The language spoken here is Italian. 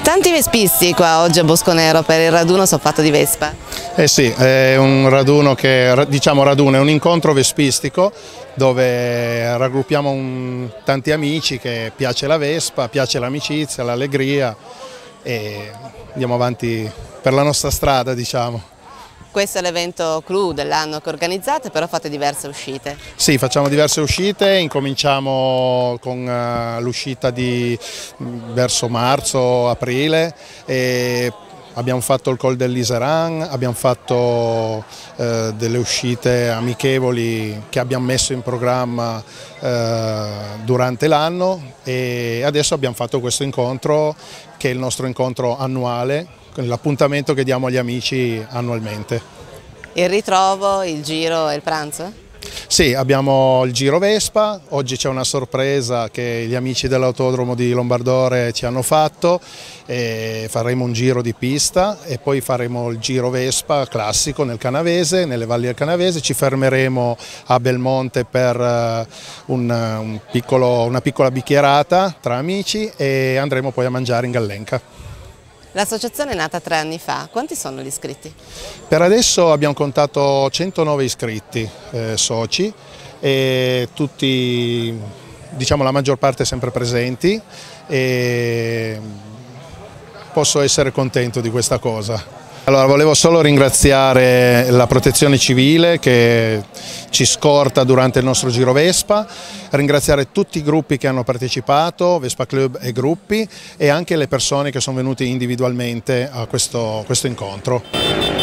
Tanti vespisti qua oggi a Bosconero per il raduno soffatto di Vespa. Eh sì, è un raduno che, diciamo raduno, è un incontro vespistico dove raggruppiamo tanti amici che piace la Vespa, piace l'amicizia, l'allegria e andiamo avanti per la nostra strada, diciamo. Questo è l'evento clou dell'anno che organizzate, però fate diverse uscite. Sì, facciamo diverse uscite, incominciamo con l'uscita verso marzo, aprile e abbiamo fatto il Col del Liseran, abbiamo fatto delle uscite amichevoli che abbiamo messo in programma durante l'anno e adesso abbiamo fatto questo incontro che è il nostro incontro annuale, l'appuntamento che diamo agli amici annualmente. Il ritrovo, il giro e il pranzo? Sì, abbiamo il Giro Vespa, oggi c'è una sorpresa che gli amici dell'autodromo di Lombardore ci hanno fatto, faremo un giro di pista e poi faremo il Giro Vespa classico nel Canavese, nelle valli del Canavese, ci fermeremo a Belmonte per una piccola bicchierata tra amici e andremo poi a mangiare in Gallenca. L'associazione è nata 3 anni fa, quanti sono gli iscritti? Per adesso abbiamo contato 109 iscritti soci e tutti, diciamo la maggior parte sempre presenti e posso essere contento di questa cosa. Allora, volevo solo ringraziare la Protezione Civile che ci scorta durante il nostro Giro Vespa, ringraziare tutti i gruppi che hanno partecipato, Vespa Club e gruppi, e anche le persone che sono venute individualmente a questo incontro.